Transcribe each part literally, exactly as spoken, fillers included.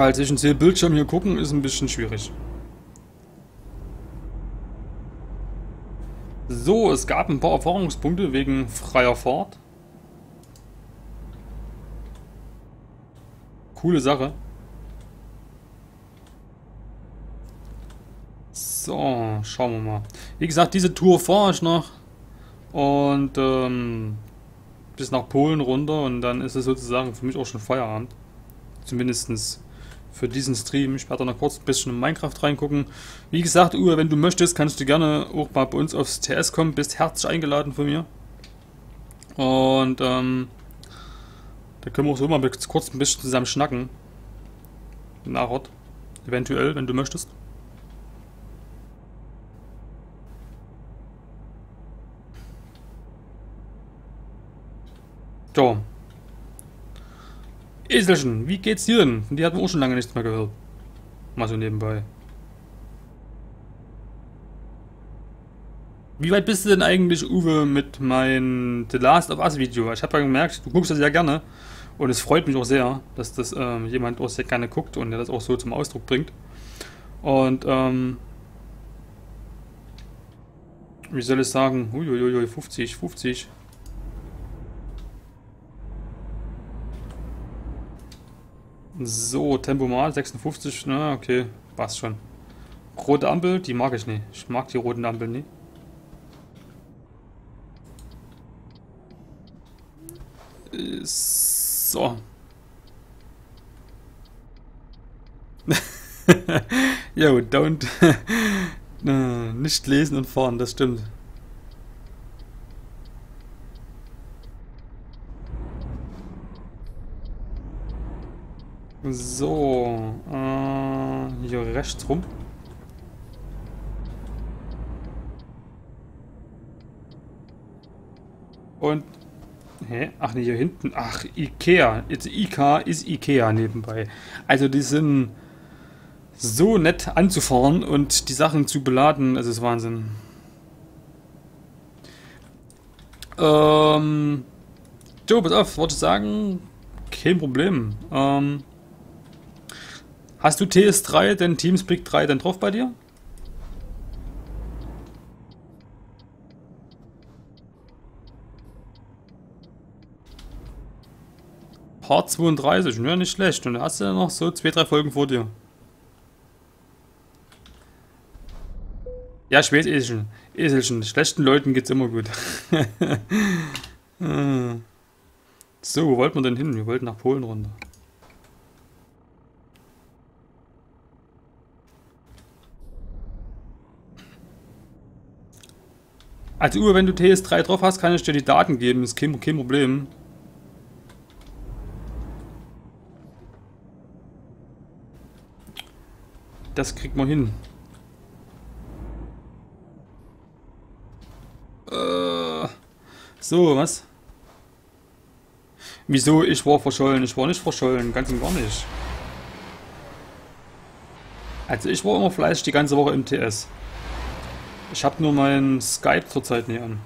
Weil zwischen den Bildschirmen hier gucken ist ein bisschen schwierig. So, es gab ein paar Erfahrungspunkte wegen freier Fahrt. Coole Sache. So, schauen wir mal. Wie gesagt, diese Tour fahre ich noch. Und ähm, bis nach Polen runter. Und dann ist es sozusagen für mich auch schon Feierabend. Zumindest für diesen Stream. Ich werde noch kurz ein bisschen in Minecraft reingucken. Wie gesagt, Uwe, wenn du möchtest, kannst du gerne auch mal bei uns aufs T S kommen. Bist herzlich eingeladen von mir. Und ähm, da können wir auch so mal kurz ein bisschen zusammen schnacken. Nachher. Eventuell, wenn du möchtest. So. Eselchen, wie geht's dir denn? Von dir hatten wir auch schon lange nichts mehr gehört. Mal so nebenbei. Wie weit bist du denn eigentlich, Uwe, mit meinem The Last of Us Video? Ich habe ja gemerkt, du guckst das ja gerne. Und es freut mich auch sehr, dass das ähm, jemand auch sehr gerne guckt und der das auch so zum Ausdruck bringt. Und, ähm... wie soll ich sagen? Uiuiui, fünfzig, fünfzig. So, Tempomat sechsundfünfzig, na okay, passt schon. Rote Ampel, die mag ich nicht. Ich mag die roten Ampeln nicht. So. Jo, don't. Nicht lesen und fahren, das stimmt. So, äh, hier rechts rum. Und, hä? Ach nee, hier hinten. Ach, Ikea. Jetzt I K ist Ikea nebenbei. Also die sind so nett anzufahren und die Sachen zu beladen. Das ist Wahnsinn. Ähm, so, pass auf, wollte ich sagen, kein Problem. Ähm, hast du T S drei, den Teamspeak drei, denn drauf bei dir? Part zweiunddreißig, ja nicht schlecht. Und da hast du ja noch so zwei, drei Folgen vor dir. Ja, ich weiß, Eselchen. Eselchen. Schlechten Leuten geht's immer gut. So, wo wollten wir denn hin? Wir wollten nach Polen runter. Also Uwe, wenn du T S drei drauf hast, kann ich dir die Daten geben. Ist kein, kein Problem. Das kriegt man hin. Äh, so, was? Wieso? Ich war verschollen. Ich war nicht verschollen. Ganz und gar nicht. Also ich war immer fleißig die ganze Woche im T S. Ich habe nur mein Skype zurzeit nicht an.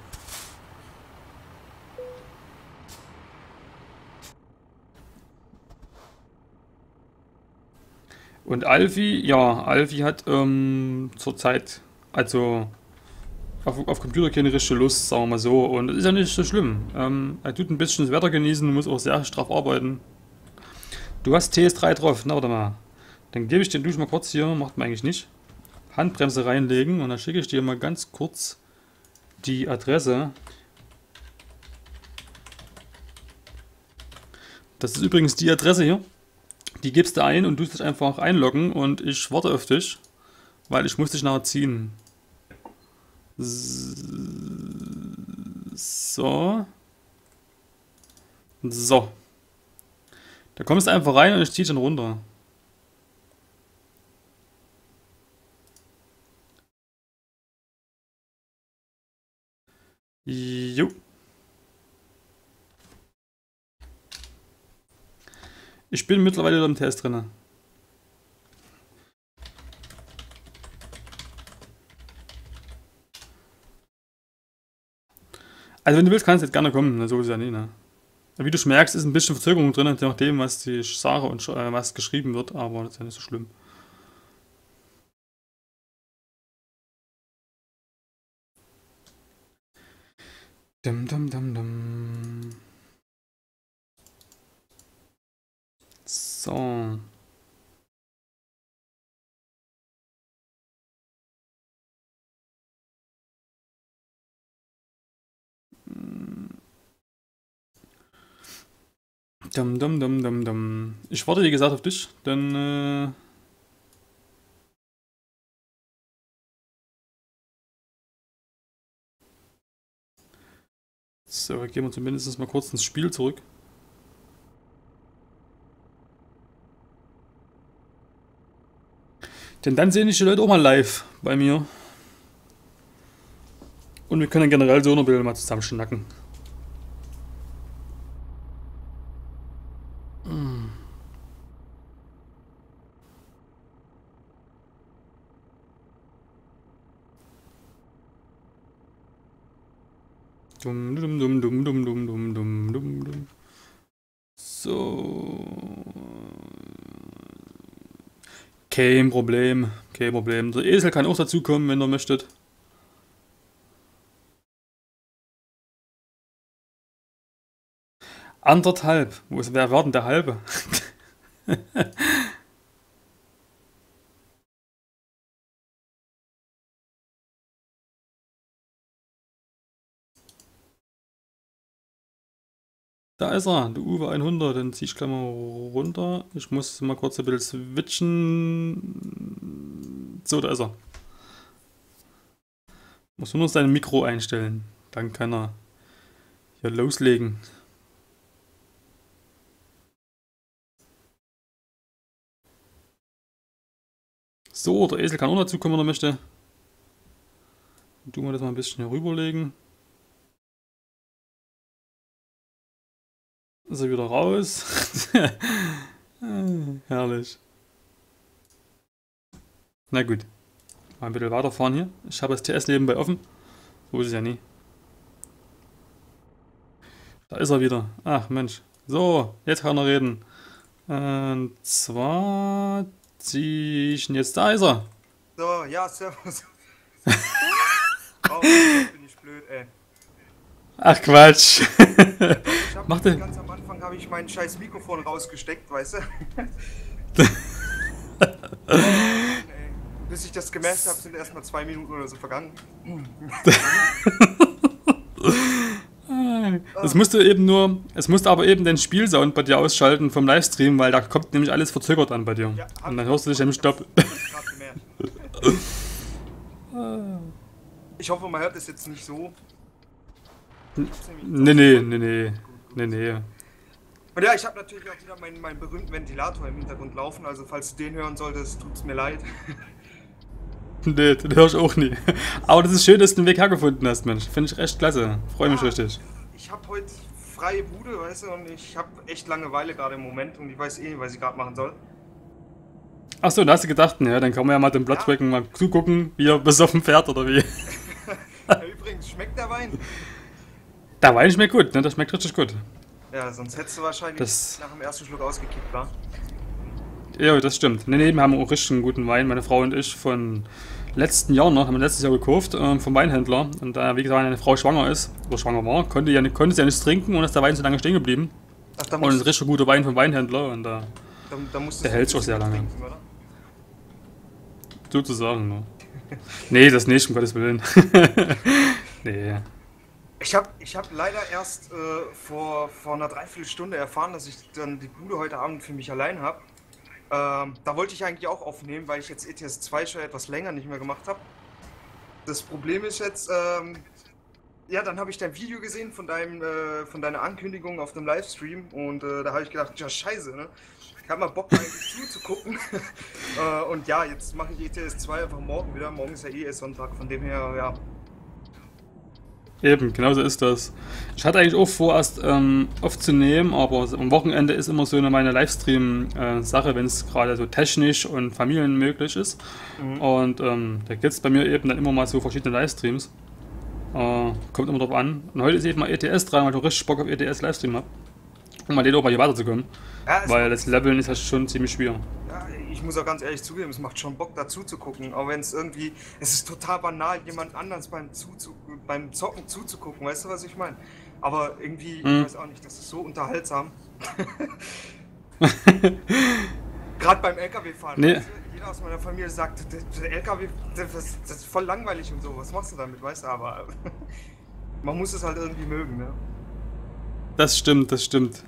Und Alfie, ja, Alfie hat ähm, zurzeit, also auf, auf Computer keine richtige Lust, sagen wir mal so. Und das ist ja nicht so schlimm. Ähm, er tut ein bisschen das Wetter genießen, muss auch sehr straff arbeiten. Du hast T S drei drauf, na warte mal. Dann gebe ich den Dusch mal kurz hier, macht man eigentlich nicht. Handbremse reinlegen und dann schicke ich dir mal ganz kurz die Adresse. Das ist übrigens die Adresse hier. Die gibst du ein und tust dich einfach einloggen und ich warte auf dich, weil ich muss dich nachher ziehen. So. So. Da kommst du einfach rein und ich ziehe dich dann runter. Jo. Ich bin mittlerweile im Test drin. Also wenn du willst, kannst du jetzt gerne kommen. So ist ja nie, ne? Wie du merkst, ist ein bisschen Verzögerung drin, je nachdem, was die Sache und äh, was geschrieben wird, aber das ist ja nicht so schlimm. Dum, dum, dum, dum. So. Dum, dum, dum, dum, dum. Ich warte, wie gesagt, auf dich, denn äh, so, gehen wir zumindest mal kurz ins Spiel zurück. Denn dann sehen ich die Leute auch mal live bei mir. Und wir können generell so noch ein bisschen mal zusammen schnacken. Dum, dum, dum, dum, dum, dum, dum, dum, dum, dum. So. Kein Problem, kein Problem. Der Esel kann auch dazukommen, wenn er möchtet. Anderthalb. Wo ist, wer war denn der Halbe? Da ist er, der Uwe hundert. Den zieh ich gleich mal runter. Ich muss mal kurz ein bisschen switchen. So, da ist er. Muss nur noch sein Mikro einstellen. Dann kann er hier loslegen. So, der Esel kann auch dazu kommen, wenn er möchte. Dann tun wir das mal ein bisschen hier rüberlegen. Ist er wieder raus? Herrlich. Na gut. Mal ein bisschen weiterfahren hier. Ich habe das T S nebenbei offen. So ist es ja nie. Da ist er wieder. Ach Mensch. So, jetzt kann er reden. Und zwar ziehe ich ihn jetzt. Da ist er. So, ja, servus. Oh, jetzt bin ich blöd, ey. Ach Quatsch. Ich hab Mach den. ganz am Anfang habe ich mein scheiß Mikrofon rausgesteckt, weißt du? Oh, Mann, ey. Bis ich das gemerkt habe, sind erstmal zwei Minuten oder so vergangen. Es musste eben nur, es musste aber eben den Spielsound bei dir ausschalten vom Livestream, weil da kommt nämlich alles verzögert an bei dir. Ja, hab Und dann ich hörst du dich nämlich doppelt. gerade gemerkt. Ich hoffe, man hört es jetzt nicht so. Nee, nee, nee, nee, nee, nee. Und ja, ich habe natürlich auch wieder meinen, meinen berühmten Ventilator im Hintergrund laufen, also falls du den hören solltest, tut's mir leid. Nee, den hör ich auch nie. Aber das ist schön, dass du den Weg hergefunden hast, Mensch. Finde ich echt klasse. Freue mich Ja, richtig. Ich habe heute freie Bude, weißt du, und ich habe echt Langeweile gerade im Moment und ich weiß eh nicht, was ich gerade machen soll. Achso, da hast du gedacht, ja, dann kann man ja mal den Bloodwacken mal zugucken, wie er besoffen fährt oder wie. Ja, übrigens, schmeckt der Wein? Der Wein schmeckt gut, ne? Der schmeckt richtig gut. Ja, sonst hättest du wahrscheinlich Das, nach dem ersten Schluck ausgekippt, wa? ja, das stimmt. Ne, nee, wir haben auch richtig einen guten Wein, meine Frau und ich, von letzten Jahr noch, haben wir letztes Jahr gekauft, ähm, vom Weinhändler. Und da, wie gesagt, meine Frau schwanger ist, oder schwanger war, konnte, ja, konnte sie ja nichts trinken und ist der Wein so lange stehen geblieben. Ach, da Und es ist musst, ein richtig guter Wein vom Weinhändler und da, da, da musstest der du ein hält sich auch bisschen sehr lange. trinken, oder? Sozusagen, ne? Nee, das nicht, um Gottes Willen. Nee. Ich habe ich hab leider erst äh, vor, vor einer Dreiviertelstunde erfahren, dass ich dann die Bude heute Abend für mich allein habe. Ähm, da wollte ich eigentlich auch aufnehmen, weil ich jetzt E T S zwei schon etwas länger nicht mehr gemacht habe. Das Problem ist jetzt, ähm, ja, dann habe ich dein Video gesehen von deinem, äh, von deiner Ankündigung auf dem Livestream und äh, da habe ich gedacht, ja scheiße, ne? Ich habe mal Bock eigentlich zuzugucken. äh, und ja, jetzt mache ich E T S zwei einfach morgen wieder. Morgen ist ja eh erst Sonntag, von dem her, ja. Eben, genau so ist das. Ich hatte eigentlich auch vor, erst ähm, aufzunehmen, aber am Wochenende ist immer so eine meine Livestream-Sache, wenn es gerade so technisch und familienmöglich ist. Mhm. Und ähm, da gibt es bei mir eben dann immer mal so verschiedene Livestreams. Äh, kommt immer drauf an. Und heute ist eben mal E T S dran, weil ich auch richtig Bock auf E T S Livestream habe. um mal den auch mal hier weiterzukommen. Ja, es Weil macht, das Leveln ist ja schon ziemlich schwer. ja, ich muss auch ganz ehrlich zugeben, es macht schon Bock dazu zu gucken, auch wenn es irgendwie, es ist total banal, jemand anders beim, Zuzu beim Zocken zuzugucken, weißt du, was ich meine? Aber irgendwie, ich Hm. weiß auch nicht, das ist so unterhaltsam. Gerade beim L K W-Fahren, Nee, weißt du, jeder aus meiner Familie sagt, der, der L K W, der, das, das ist voll langweilig und so, was machst du damit, weißt du, aber man muss es halt irgendwie mögen, ne? das stimmt, das stimmt.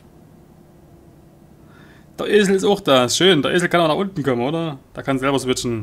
Der Esel ist auch da, ist schön. Der Esel kann auch nach unten kommen, oder? Der kann selber switchen.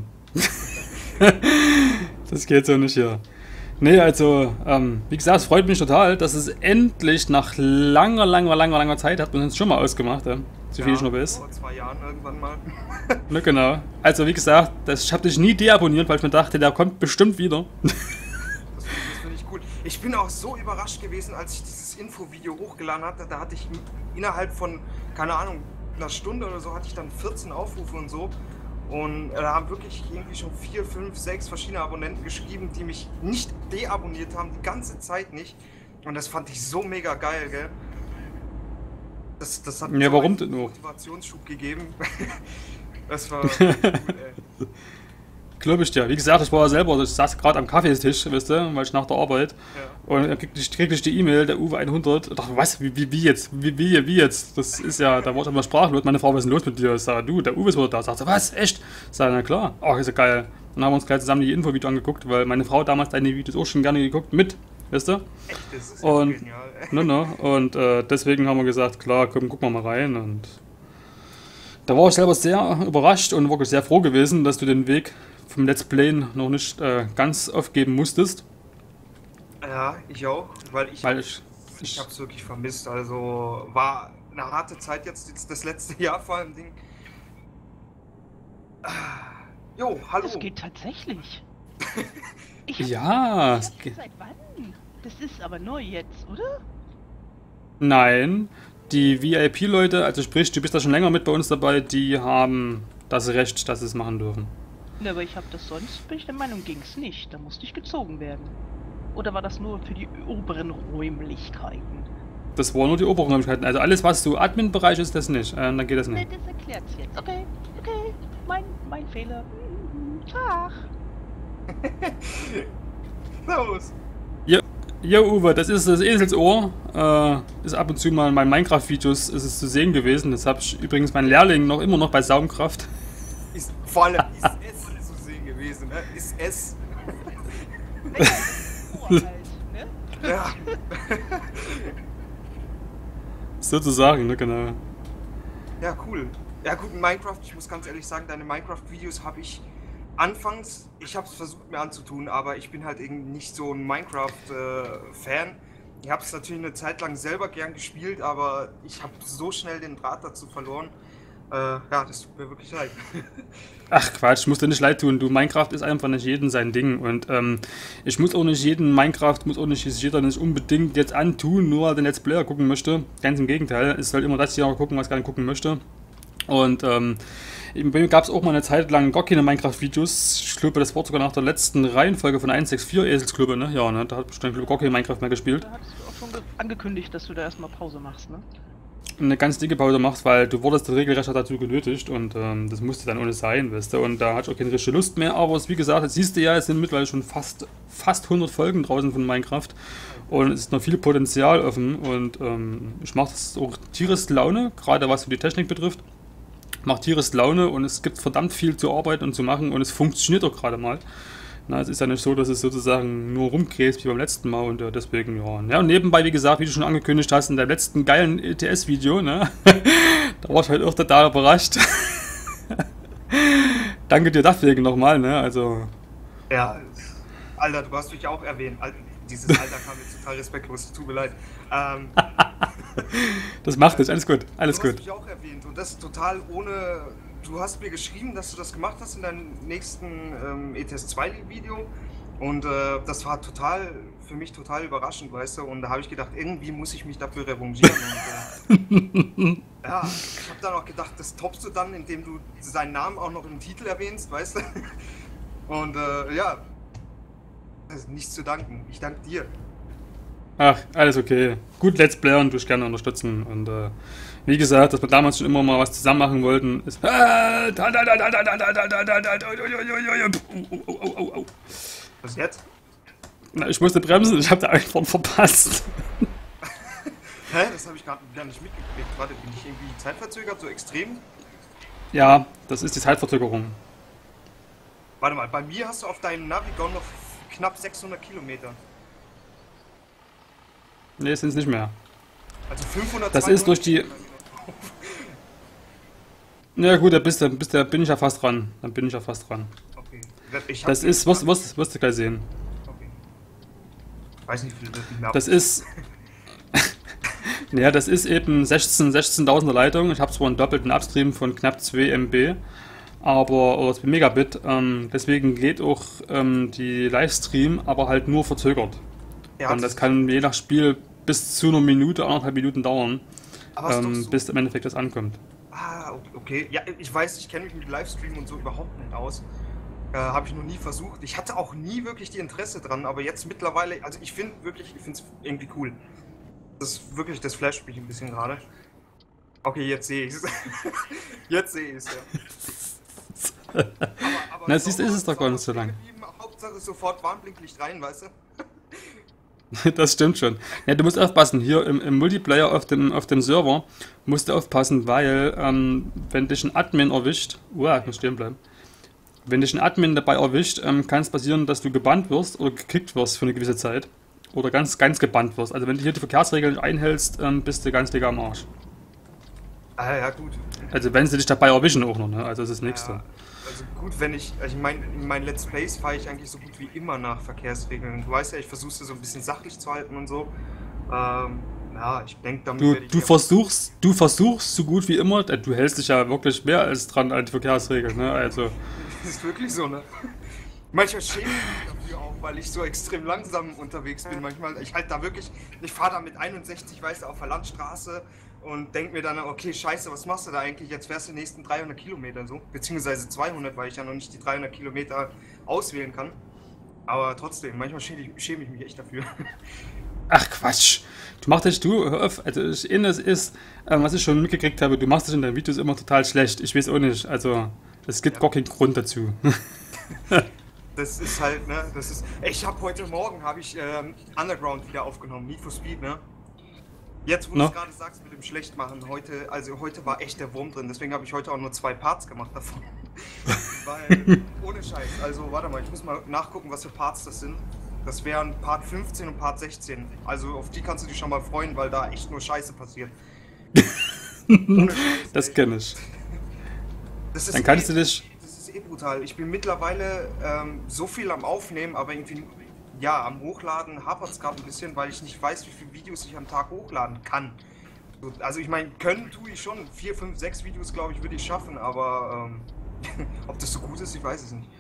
Das geht so nicht hier. Nee, also, ähm, wie gesagt, es freut mich total, dass es endlich nach langer, langer, langer, langer Zeit, hat man uns schon mal ausgemacht, ja? So viel Ja, ich noch weiß. vor zwei Jahren irgendwann mal. Ne, genau. Also, wie gesagt, das, ich habe dich nie deabonniert, weil ich mir dachte, der kommt bestimmt wieder. Das finde ich, find ich cool. Ich bin auch so überrascht gewesen, als ich dieses Infovideo hochgeladen hatte. Da hatte ich innerhalb von, keine Ahnung, einer Stunde oder so, hatte ich dann vierzehn Aufrufe und so. Und da haben wirklich irgendwie schon vier, fünf, sechs verschiedene Abonnenten geschrieben, die mich nicht deabonniert haben, die ganze Zeit nicht. Und das fand ich so mega geil, gell? Das, das hat mir Ja, so warum einen denn nur? Motivationsschub gegeben. Das war cool, ey. Glaube ich dir. Wie gesagt, ich war ja selber, ich saß gerade am Kaffeetisch, weißt du, weil ich nach der Arbeit. Ja. Und dann kriegte ich, kriegte ich die E-Mail, der Uwe hundert. Ich dachte, was? Wie, wie, wie jetzt? Wie, wie, wie jetzt? Das ist ja, da war ich immer sprachlos. Meine Frau, was ist denn los mit dir? Ich sage, du, der Uwe ist wieder da. Sagt sie, was? Echt? Ich sage, na klar. Ach, ist ja geil. Dann haben wir uns gleich zusammen die Infovideo angeguckt, weil meine Frau damals deine Videos auch schon gerne geguckt mit, weißt du? Echt, das ist ja Und, genial, ey. ne, ne, und äh, deswegen haben wir gesagt, klar, komm, guck mal mal rein. Und da war ich selber sehr überrascht und wirklich sehr froh gewesen, dass du den Weg vom Let's Playen noch nicht äh, ganz aufgeben musstest. Ja, ich auch, weil ich, Weil ich, ich ich habe es wirklich vermisst. Also war eine harte Zeit jetzt, jetzt das letzte Jahr vor allem Ding. Ah, Jo, hallo. Das geht tatsächlich. Ich hab ja, das es geht. seit wann? Das ist aber neu jetzt, oder? Nein, die V I P-Leute, also sprich, du bist da schon länger mit bei uns dabei, die haben das Recht, dass sie es machen dürfen. Ne, aber ich habe das sonst, bin ich der Meinung, ging's nicht. Da musste ich gezogen werden. Oder war das nur für die oberen Räumlichkeiten? Das waren nur die oberen Räumlichkeiten. Also alles, was so Admin-Bereich ist, das nicht. Äh, dann geht das Ne, nicht. das erklärt's jetzt. Okay, okay, mein, mein Fehler. Mhm, Tag. Servus. Ja, Uwe, das ist das Eselsohr. Äh, ist ab und zu mal in meinen Minecraft-Videos ist es zu sehen gewesen. Das habe ich übrigens meinen Lehrling noch immer noch bei Saumkraft. Ist, vor allem ist es zu sehen gewesen, ne? Ist es. Oh, halt, ne? Ja. Sozusagen, ne, genau. Ja, cool. Ja gut, Minecraft, ich muss ganz ehrlich sagen, deine Minecraft-Videos habe ich anfangs, ich habe es versucht mir anzutun, aber ich bin halt irgendwie nicht so ein Minecraft-Fan. Ich habe es natürlich eine Zeit lang selber gern gespielt, aber ich habe so schnell den Draht dazu verloren. Äh, ja, das tut mir wirklich leid. Ach Quatsch, muss dir nicht leid tun. Du, Minecraft ist einfach nicht jedem sein Ding. Und ähm, ich muss auch nicht jeden Minecraft, muss auch nicht jeder nicht unbedingt jetzt antun, nur weil der Let's Player gucken möchte. Ganz im Gegenteil, es soll immer das hier gucken, was gerne gucken möchte. Und ähm, bei mir gab es auch mal eine Zeit lang gar keine Minecraft-Videos. Ich glaube, das war sogar nach der letzten Reihenfolge von eins sechs vier Eselsklubbe, ne? Ja, ne? Da hat bestimmt gar keine Minecraft mehr gespielt. Da hattest du auch schon ge- angekündigt, dass du da erstmal Pause machst, ne? Eine ganz dicke Pause machst, weil du wurdest regelrecht dazu genötigt und ähm, das musste dann ohne sein, weißt du, und da hatte ich auch keine richtige Lust mehr, aber es, wie gesagt, jetzt siehst du ja, es sind mittlerweile schon fast, fast hundert Folgen draußen von Minecraft und es ist noch viel Potenzial offen und ähm, ich mache das auch tierisch Laune, gerade was die Technik betrifft, macht tierisch Laune und es gibt verdammt viel zu arbeiten und zu machen und es funktioniert auch gerade mal. Na, es ist ja nicht so, dass es sozusagen nur rumkräst wie beim letzten Mal und äh, deswegen, ja. Ja, und nebenbei, wie gesagt, wie du schon angekündigt hast, in deinem letzten geilen E T S-Video, ne? Da war ich halt auch total überrascht. Danke dir dafür nochmal, ne? Also. Ja, Alter, du hast mich auch erwähnt. Al- Dieses Alter kam mir total respektlos, es tut mir leid. Ähm, Das macht es, alles gut, alles du gut. hast mich auch erwähnt und das total ohne. Du hast mir geschrieben, dass du das gemacht hast in deinem nächsten ähm, E T S zwei Video und äh, das war total, für mich total überraschend, weißt du, und da habe ich gedacht, irgendwie muss ich mich dafür revanchieren und, äh, ja, ich habe dann auch gedacht, das toppst du dann, indem du seinen Namen auch noch im Titel erwähnst, weißt du, und äh, ja, das ist nichts zu danken, ich danke dir. Ach, alles okay. Gut, Let's Player und dich gerne unterstützen. Und äh, wie gesagt, dass wir damals schon immer mal was zusammen machen wollten, ist. Was jetzt? Na, ich musste bremsen, ich habe da einfach verpasst. Hä? Das habe ich gerade gar nicht mitgekriegt. Warte, bin ich irgendwie zeitverzögert, so extrem? Ja, das ist die Zeitverzögerung. Warte mal, bei mir hast du auf deinem Navigon noch knapp sechshundert Kilometer. Ne, sind es nicht mehr. Also fünfhundert. Das ist durch die. Na gut, da bist du, bist, da bin ich ja fast dran. Dann bin ich ja fast dran. Okay. Ich hab Das ist, wirst, wirst, wirst du gleich sehen. Okay. Weiß nicht, wie viel das mehr. Das ist. Ja, das ist eben sechzehn, sechzehntausender Leitung. Ich habe zwar einen doppelten Upstream von knapp zwei Megabyte, aber, oder zwei Megabit, ähm, deswegen geht auch ähm, die Livestream, aber halt nur verzögert. Ja, Und das kann je nach Spiel bis zu einer Minute, anderthalb Minuten dauern, aber ist doch ähm, so. bis im Endeffekt das ankommt. Ah, okay. Ja, ich weiß, ich kenne mich mit Livestream und so überhaupt nicht aus. Äh, habe ich noch nie versucht. Ich hatte auch nie wirklich die Interesse dran, aber jetzt mittlerweile, also ich finde wirklich, ich finde es irgendwie cool. Das ist wirklich, das flasht mich ein bisschen gerade. Okay, jetzt sehe ich es. Jetzt sehe ich es, ja. Aber, aber Na, siehst du, ist es doch gar nicht so lang. Hauptsache sofort Warnblinklicht rein, weißt du? Das stimmt schon. Ja, du musst aufpassen, hier im, im Multiplayer auf dem, auf dem Server musst du aufpassen, weil ähm, wenn dich ein Admin erwischt, uah, ich muss stehen bleiben, wenn dich ein Admin dabei erwischt, ähm, kann es passieren, dass du gebannt wirst oder gekickt wirst für eine gewisse Zeit. Oder ganz, ganz gebannt wirst. Also wenn du hier die Verkehrsregeln nicht einhältst, ähm, bist du ganz dicker am Arsch. Ah ja, gut. Also wenn sie dich dabei erwischen auch noch, ne? Also das ist das Nächste. Ja, also gut, wenn ich, also ich meine, in meinen Let's Plays fahre ich eigentlich so gut wie immer nach Verkehrsregeln. Du weißt ja, ich versuche es so ein bisschen sachlich zu halten und so. Ähm, ja, ich denke, damit Du, werde ich du ja- versuchst, du versuchst so gut wie immer, äh, du hältst dich ja wirklich mehr als dran an die Verkehrsregeln, ne? Also, Das ist wirklich so, ne? Manchmal schäme ich mich dafür auch, weil ich so extrem langsam unterwegs bin. Manchmal, ich halt da wirklich, ich fahre da mit einundsechzig, weißt du, auf der Landstraße und denke mir dann, okay, scheiße, was machst du da eigentlich? Jetzt fährst du die nächsten dreihundert Kilometer so, beziehungsweise zweihundert, weil ich ja noch nicht die dreihundert Kilometer auswählen kann. Aber trotzdem, manchmal schäme ich, schäme ich mich echt dafür. ach Quatsch. Du machst dich, du, hör auf, also das Innes ist, ähm, was ich schon mitgekriegt habe, du machst dich in deinen Videos immer total schlecht. Ich weiß auch nicht, also es gibt Ja. gar keinen Grund dazu. Das ist halt, ne, das ist, ich habe heute Morgen, habe ich ähm, Underground wieder aufgenommen, Need for Speed, ne? Jetzt, wo du No. es gerade sagst mit dem Schlechtmachen, heute, also heute war echt der Wurm drin, deswegen habe ich heute auch nur zwei Parts gemacht davon. Weil, ohne Scheiß, also warte mal, ich muss mal nachgucken, was für Parts das sind. Das wären Part fünfzehn und Part sechzehn, also auf die kannst du dich schon mal freuen, weil da echt nur Scheiße passiert. Ohne Scheiß, Das ey. kenne ich. Das ist Dann kannst eh, du dich, Das ist eh brutal. Ich bin mittlerweile ähm, so viel am Aufnehmen, aber irgendwie, ja, am Hochladen hapert es gerade ein bisschen, weil ich nicht weiß, wie viele Videos ich am Tag hochladen kann. So, also ich meine, können tue ich schon. Vier, fünf, sechs Videos, glaube ich, würde ich schaffen, aber ähm, ob das so gut ist, ich weiß es nicht.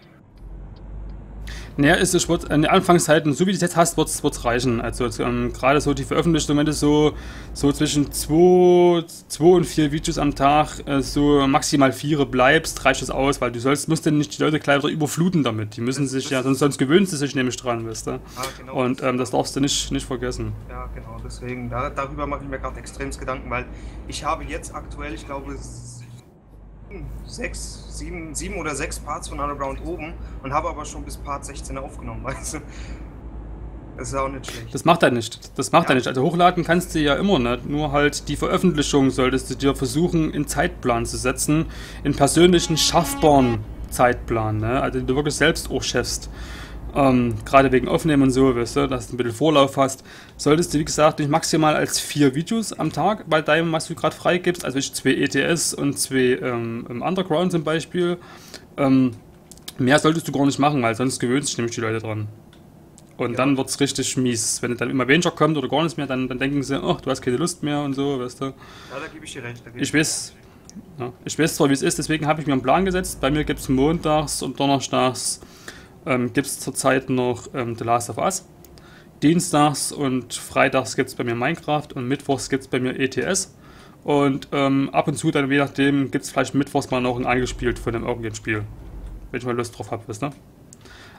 naja, ist es wird in den Anfangszeiten, so wie du es jetzt hast, wird es reichen. Also ähm, gerade so die Veröffentlichung, wenn du so, so zwischen zwei und vier Videos am Tag, äh, so maximal vier bleibst, reicht es aus, weil du sollst, musst dann nicht die Leute gleich wieder überfluten damit. Die müssen Das- sich das ja, ist- sonst, sonst gewöhnen sie sich nämlich dran, weißt du. Ah, genau. Und ähm, das darfst du nicht, nicht vergessen. Ja, genau, deswegen, da, darüber mache ich mir gerade extremst Gedanken, weil ich habe jetzt aktuell, ich glaube, sieben, sechs, sieben, sieben oder sechs Parts von Underground oben und habe aber schon bis Part sechzehn aufgenommen, weißt du? Das ist auch nicht schlecht. Das macht er nicht. Das macht Ja. er nicht. Also hochladen kannst du ja immer nicht. Nur halt die Veröffentlichung solltest du dir versuchen, in Zeitplan zu setzen. In persönlichen, schaffbaren Zeitplan. Ne? Also den du wirklich selbst auch schaffst. Ähm, gerade wegen Aufnehmen und so, weißt du, dass du ein bisschen Vorlauf hast. Solltest du, wie gesagt, nicht maximal als vier Videos am Tag bei deinem, was du gerade freigibst. Also ich zwei E T S und zwei ähm, im Underground zum Beispiel. Ähm, mehr solltest du gar nicht machen, weil sonst gewöhnen sich nämlich die Leute dran. Und Ja. dann wird es richtig mies. Wenn dann immer weniger kommt oder gar nichts mehr, dann, dann denken sie, ach, du hast keine Lust mehr und so, weißt du. Ja, da gebe ich dir recht. Da gebe Ich weiß, ja, ich weiß zwar, wie es ist, deswegen habe ich mir einen Plan gesetzt. Bei mir gibt es montags und donnerstags ähm, gibt es zurzeit noch ähm, The Last of Us. Dienstags und freitags gibt es bei mir Minecraft und mittwochs gibt es bei mir E T S. Und ähm, ab und zu dann, je nachdem, gibt es vielleicht mittwochs mal noch ein angespielt von einem irgendeinem Spiel. Wenn ich mal Lust drauf habe, wisst ihr.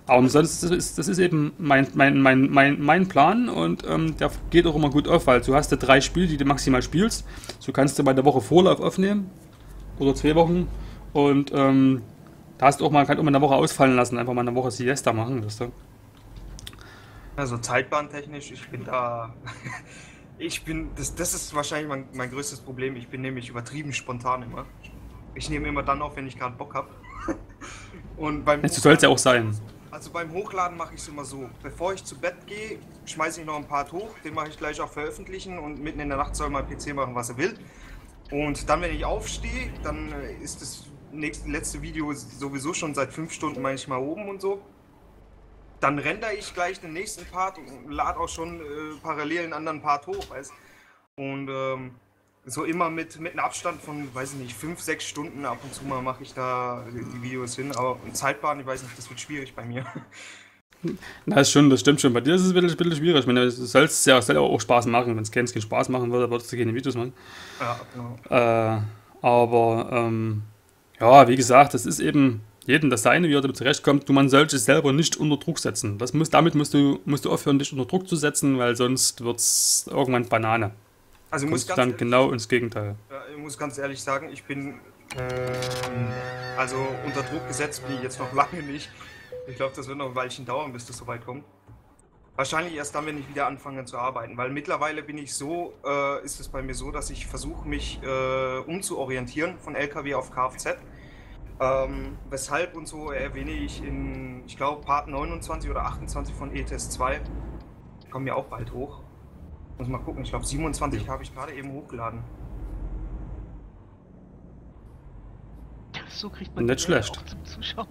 Aber sonst das ist das ist eben mein, mein, mein, mein, mein Plan und ähm, der geht auch immer gut auf, weil du hast ja drei Spiele, die du maximal spielst. So kannst du bei der Woche Vorlauf aufnehmen oder zwei Wochen und ähm, da hast du auch mal, kann auch mal eine Woche ausfallen lassen, einfach mal eine Woche Siesta machen, weißt du? Also zeitbahntechnisch, ich bin da. Ich bin. Das, das ist wahrscheinlich mein, mein größtes Problem. Ich bin nämlich übertrieben spontan immer. Ich nehme immer dann auf, wenn ich gerade Bock habe. Und beim So soll es ja auch sein. Also beim Hochladen mache ich es immer so. Bevor ich zu Bett gehe, schmeiße ich noch ein Part hoch. Den mache ich gleich auch veröffentlichen und mitten in der Nacht soll mein P C machen, was er will. Und dann, wenn ich aufstehe, dann ist das nächste, letzte Video sowieso schon seit fünf Stunden manchmal oben und so. Dann rendere ich gleich den nächsten Part und lade auch schon äh, parallel einen anderen Part hoch, weißt. Und ähm, so immer mit, mit einem Abstand von, weiß ich nicht, fünf, sechs Stunden ab und zu mal mache ich da die Videos hin. Aber Zeitbahn, ich weiß nicht, das wird schwierig bei mir. Na, das, ist schon, das stimmt schon. Bei dir ist es ein bisschen, ein bisschen schwierig. Ich meine, es soll ja soll auch Spaß machen. Wenn es keinen Spaß machen würde, würdest du keine Videos machen. Ja, genau. Äh, aber, ähm, ja, wie gesagt, das ist eben jedem das Seine, wie er damit zurechtkommt. Du, man sollte es selber nicht unter Druck setzen. Das muss, damit musst du, musst du aufhören, dich unter Druck zu setzen, weil sonst wird es irgendwann Banane. Also ich muss Kommst ganz dann ehrlich, genau ins Gegenteil. ja, ich muss ganz ehrlich sagen, ich bin ähm, also unter Druck gesetzt bin ich jetzt noch lange nicht. Ich glaube, das wird noch ein Weilchen dauern, bis das soweit kommt. Wahrscheinlich erst dann, wenn ich wieder anfange zu arbeiten, weil mittlerweile bin ich so, äh, ist es bei mir so, dass ich versuche, mich äh, umzuorientieren von L K W auf Kfz. Ähm, weshalb und so erwähne ich in, ich glaube, Part neunundzwanzig oder achtundzwanzig von E T S zwei. Kommen ja auch bald hoch. Muss mal gucken, ich glaube siebenundzwanzig habe ich gerade eben hochgeladen. So kriegt man Nicht die schlecht. auch zum Zuschauen.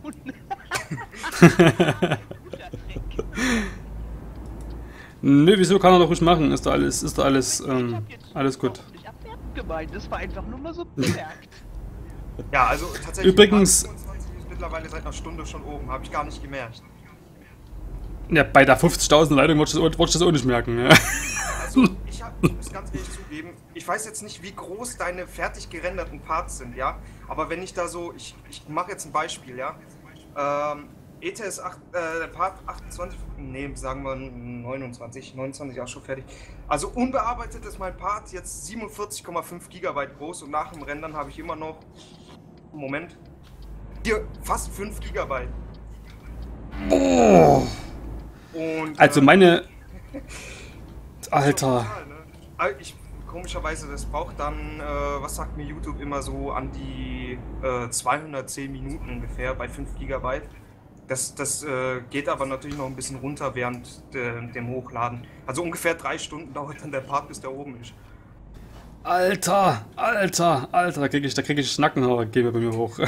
Nö, wieso kann er doch ruhig machen? Ist da alles, ist da alles, Ich ähm, hab jetzt alles gut. nicht abwertend gemeint, das war einfach nur mal so bemerkt. Ja, also tatsächlich. Übrigens- Part siebenundzwanzig ist mittlerweile seit einer Stunde schon oben, habe ich gar nicht gemerkt. Ja, bei der fünfzigtausend Leitung würdest du das auch nicht merken. Ja. Also, ich, hab, ich muss ganz ehrlich zugeben, ich weiß jetzt nicht, wie groß deine fertig gerenderten Parts sind, ja. Aber wenn ich da so, ich, ich mache jetzt ein Beispiel, ja. Ähm, E T S acht, äh, Part achtundzwanzig, nee, sagen wir neunundzwanzig, neunundzwanzig auch schon fertig. Also unbearbeitet ist mein Part jetzt siebenundvierzig Komma fünf Gigabyte groß und nach dem Rendern habe ich immer noch, Moment, hier fast fünf Gigabyte. Oh. Und, Also äh, meine... Alter. total, ne? Also ich, komischerweise, das braucht dann, äh, was sagt mir YouTube immer so, an die äh, zweihundertzehn Minuten ungefähr bei fünf Gigabyte. Das, das äh, geht aber natürlich noch ein bisschen runter während de, dem Hochladen. Also ungefähr drei Stunden dauert dann der Part, bis der oben ist. Alter, Alter, Alter, da kriege ich, da krieg ich Nackenhaare, gehen wir bei mir hoch.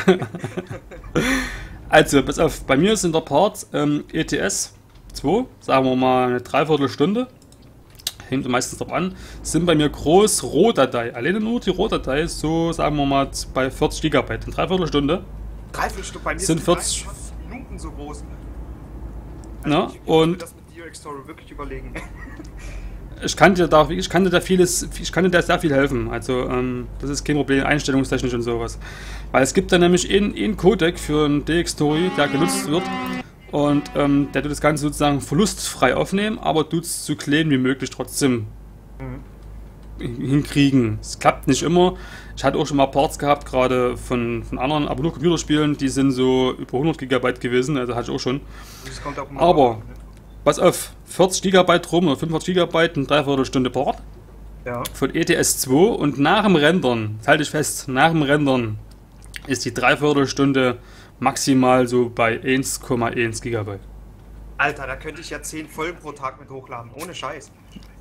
Also, pass auf, bei mir sind der Part ähm, E T S zwei, sagen wir mal eine Dreiviertelstunde, hängt meistens drauf an, sind bei mir groß Rohdatei, alleine nur die Rohdatei ist so, sagen wir mal, bei vierzig Gigabyte, eine Dreiviertelstunde. Dreiviertelstunde, bei mir Sind vierzig dreiundzwanzig Minuten so groß. Ja, ich, ich und- würde das mit D R X Story wirklich überlegen. Ich kann dir da, ich kann dir da vieles, ich kann dir da sehr viel helfen. Also ähm, das ist kein Problem, einstellungstechnisch und sowas. Weil es gibt da nämlich einen, einen Codec für einen D X-Story, der genutzt wird und ähm, der tut das Ganze sozusagen verlustfrei aufnehmen, aber tut es so klein wie möglich trotzdem hinkriegen. Es klappt nicht immer. Ich hatte auch schon mal Parts gehabt, gerade von, von anderen, aber nur Computerspielen, die sind so über hundert Gigabyte gewesen, also hatte ich auch schon. Das kommt auch immer Aber- drauf an, ne? Pass auf, vierzig Gigabyte rum oder fünfundvierzig Gigabyte, eine Dreiviertelstunde Part. Ja. Von E T S zwei und nach dem Rendern, das halte ich fest, nach dem Rendern ist die Dreiviertelstunde maximal so bei eins Komma eins Gigabyte. Alter, da könnte ich ja zehn Folgen pro Tag mit hochladen, ohne Scheiß.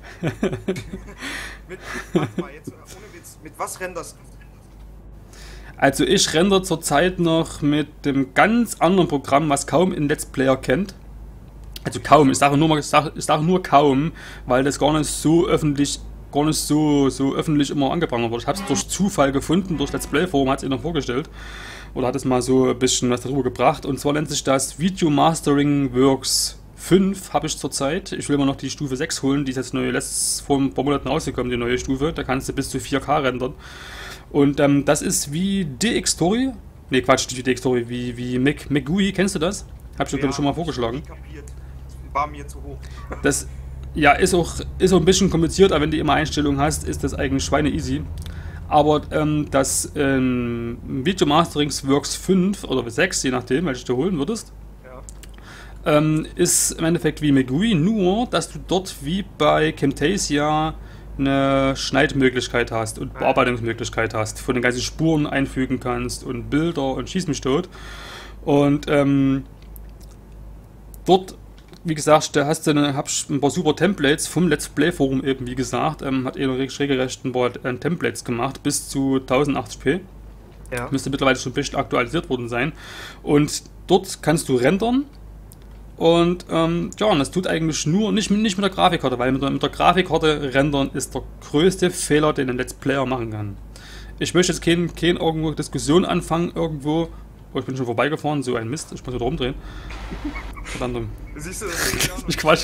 mit, warte mal, jetzt, ohne Witz, mit was renderst du? Also ich render zurzeit noch mit dem ganz anderen Programm, was kaum ein Let's Player kennt. Also kaum, ich sage nur, mal- ich sage, ich sage nur kaum, weil das gar nicht so öffentlich, gar nicht so, so öffentlich immer angeprangert wird. Ich habe es durch Zufall gefunden, durch Let's Play Forum hat es ihnen vorgestellt. Oder hat es mal so ein bisschen was darüber gebracht. Und zwar nennt sich das Video Mastering Works fünf, habe ich zurzeit. Ich will immer noch die Stufe sechs holen, die ist jetzt neu, letztes vor ein paar Monaten rausgekommen, die neue Stufe. Da kannst du bis zu vier K rendern. Und ähm, das ist wie D X-Story. Ne, Quatsch, nicht wie D X-Story, wie, wie Mac, MacGUI, kennst du das? Hab ich dir, glaube ich, schon mal vorgeschlagen. Kapiert. War mir zu hoch. Das ja, ist auch, ist auch ein bisschen kompliziert, aber wenn du immer Einstellungen hast, ist das eigentlich schweine easy. Aber ähm, das ähm, Videomasterings-Works fünf oder sechs, je nachdem, welches du holen würdest, Ja. ähm, ist im Endeffekt wie McGUI, nur dass du dort wie bei Camtasia eine Schneidmöglichkeit hast und Bearbeitungsmöglichkeit hast, von den ganzen Spuren einfügen kannst und Bilder und schieß mich tot. Und ähm, dort, wie gesagt, da hast du eine, hab ich ein paar super Templates vom Let's Play Forum eben, wie gesagt, ähm, hat eben regelrecht ein paar äh, Templates gemacht bis zu tausendachtzig p. Ja. Müsste mittlerweile schon ein bisschen aktualisiert worden sein. Und dort kannst du rendern. Und ähm, ja, und das tut eigentlich nur, nicht, nicht mit der Grafikkarte, weil mit der, mit der Grafikkarte rendern ist der größte Fehler, den ein Let's Player machen kann. Ich möchte jetzt keine kein irgendwo Diskussion anfangen, irgendwo. Oh, ich bin schon vorbeigefahren, so ein Mist, ich muss wieder rumdrehen. Verdammt. Siehst du, das ich auch noch. Ich Quatsch.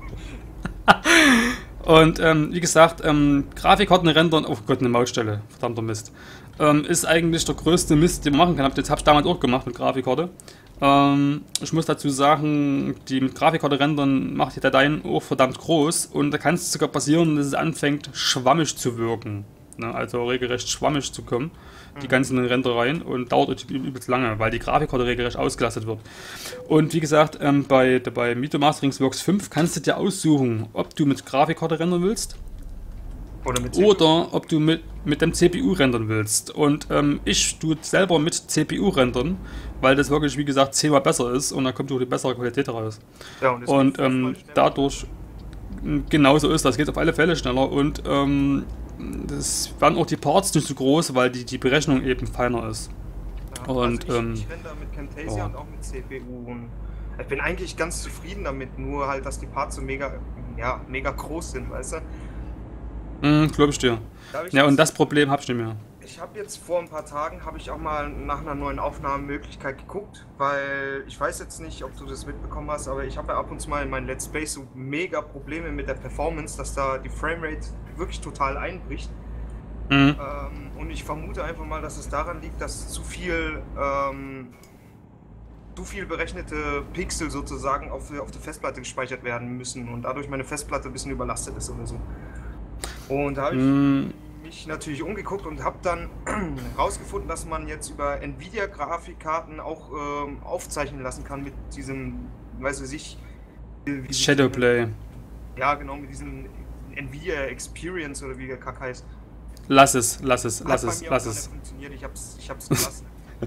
Und ähm, wie gesagt, ähm, Grafikkarten rendern, oh Gott, eine Mautstelle, verdammter Mist. Ähm, ist eigentlich der größte Mist, den man machen kann. Das habe ich damals auch gemacht mit Grafikkarte. Ähm, ich muss dazu sagen, die mit Grafikkarte rendern macht die Dateien auch verdammt groß und da kann es sogar passieren, dass es anfängt schwammig zu wirken. Ne? Also regelrecht schwammig zu kommen, die ganzen Rendereien, und dauert übelst lange, weil die Grafikkarte regelrecht ausgelastet wird. Und wie gesagt, ähm, bei, bei Videomasterings-Works fünf kannst du dir aussuchen, ob du mit Grafikkarte rendern willst Oder, mit C P U. oder ob du mit, mit dem C P U rendern willst. Und ähm, ich tue selber mit C P U rendern, weil das wirklich, wie gesagt, zehnmal besser ist und da kommt auch die bessere Qualität raus. Ja, und, das Und geht fünfmal ähm, schneller. dadurch, genauso ist das, geht auf alle Fälle schneller und ähm, das werden auch die Parts nicht so groß, weil die, die Berechnung eben feiner ist. Ja, und, also ähm, ich, ich renne da mit Camtasia ja. und auch mit C P U und ich bin eigentlich ganz zufrieden damit, nur halt, dass die Parts so mega, ja, mega groß sind, weißt du? Mhm, glaube ich dir. Da hab ich Ja, jetzt- und das Problem habe ich nicht mehr. Ich habe jetzt vor ein paar Tagen, habe ich auch mal nach einer neuen Aufnahmemöglichkeit geguckt, weil ich weiß jetzt nicht, ob du das mitbekommen hast, aber ich habe ja ab und zu mal in meinen Let's Plays so mega Probleme mit der Performance, dass da die Framerate wirklich total einbricht. Mhm. Ähm, und ich vermute einfach mal, dass es daran liegt, dass zu viel, ähm, zu viel berechnete Pixel sozusagen auf, auf der Festplatte gespeichert werden müssen und dadurch meine Festplatte ein bisschen überlastet ist oder so. Und da habe ich Mhm. mich natürlich umgeguckt und habe dann herausgefunden, dass man jetzt über Nvidia-Grafikkarten auch ähm, aufzeichnen lassen kann mit diesem, weiß ich, wie, wie Shadowplay. Ja, genau, mit diesem Nvidia Experience oder wie der Kack heißt. Lass es, lass es, Hat lass bei es, mir auch lass gar es. nicht funktioniert, ich hab's, ich hab's gelassen.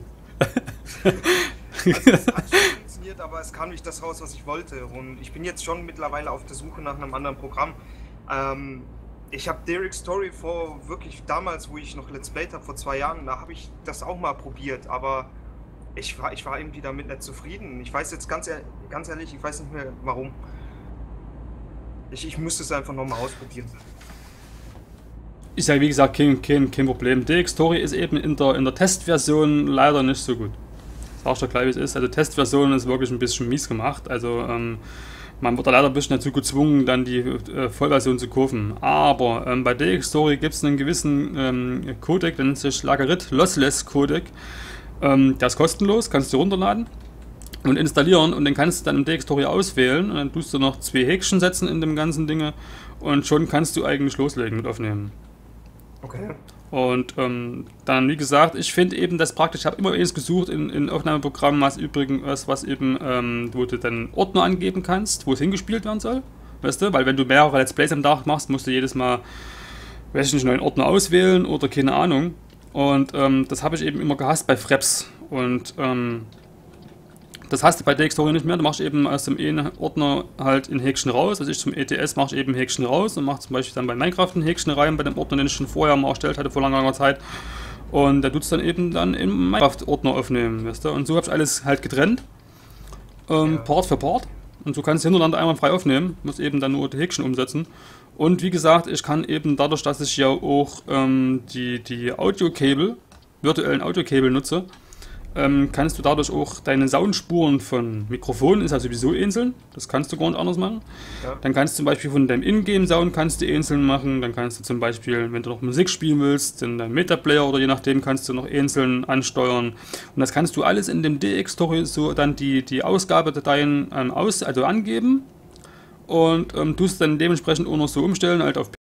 Also, es hat schon funktioniert, aber es kam nicht das raus, was ich wollte. Und ich bin jetzt schon mittlerweile auf der Suche nach einem anderen Programm. Ähm, ich habe Derek's Story vor wirklich damals, wo ich noch Let's Played habe, vor zwei Jahren, da habe ich das auch mal probiert, aber ich war, ich war irgendwie damit nicht zufrieden. Ich weiß jetzt ganz, ehr- ganz ehrlich, ich weiß nicht mehr warum. Ich, ich müsste es einfach nochmal ausprobieren. Ist ja wie gesagt kein, kein, kein Problem. D X Story ist eben in der, in der Testversion leider nicht so gut. Sag ich dir gleich, wie es ist. Also Testversion ist wirklich ein bisschen mies gemacht. Also ähm, man wird da leider ein bisschen dazu gezwungen, dann die äh, Vollversion zu kaufen. Aber ähm, bei D X Story gibt es einen gewissen ähm, Codec, der nennt sich Lagarit Lossless Codec. Ähm, der ist kostenlos, kannst du runterladen und installieren und den kannst du dann im D X Story auswählen und dann tust du noch zwei Häkchen setzen in dem ganzen Dinge und schon kannst du eigentlich loslegen mit aufnehmen. Okay. Und ähm, dann, wie gesagt, ich finde eben das praktisch, ich habe immer eins gesucht in, in Aufnahmeprogrammen, was übrigens was, was eben, ähm, wo du dann Ordner angeben kannst, wo es hingespielt werden soll, weißt du, weil wenn du mehrere Let's Plays am Tag machst, musst du jedes Mal, weiß ich nicht, einen neuen Ordner auswählen oder keine Ahnung. Und ähm, das habe ich eben immer gehasst bei Fraps und ähm, das hast du bei D X Story nicht mehr, du machst eben aus dem einen Ordner halt ein Häkchen raus, also ich zum E T S mache ich eben ein Häkchen raus und mache zum Beispiel dann bei Minecraft ein Häkchen rein, bei dem Ordner, den ich schon vorher mal erstellt hatte, vor langer, langer Zeit. Und da tut es dann eben dann im Minecraft-Ordner aufnehmen, weißt du. Und so habe ich alles halt getrennt, ähm, Ja. Part für Part. Und so kannst du hintereinander einmal frei aufnehmen, muss eben dann nur die Häkchen umsetzen. Und wie gesagt, ich kann eben dadurch, dass ich ja auch ähm, die, die Audio-Cable, virtuellen Audio-Cable nutze, ähm, kannst du dadurch auch deine Soundspuren von Mikrofonen, ist ja sowieso einzeln, das kannst du gar nicht anders machen. Ja. Dann kannst du zum Beispiel von deinem Ingame-Sound kannst du einzeln machen, dann kannst du zum Beispiel, wenn du noch Musik spielen willst, dann dein Metaplayer oder je nachdem kannst du noch einzeln ansteuern. Und das kannst du alles in dem D X-Story so dann die, die Ausgabedateien ähm, aus, also angeben und ähm, tust dann dementsprechend auch noch so umstellen, halt auf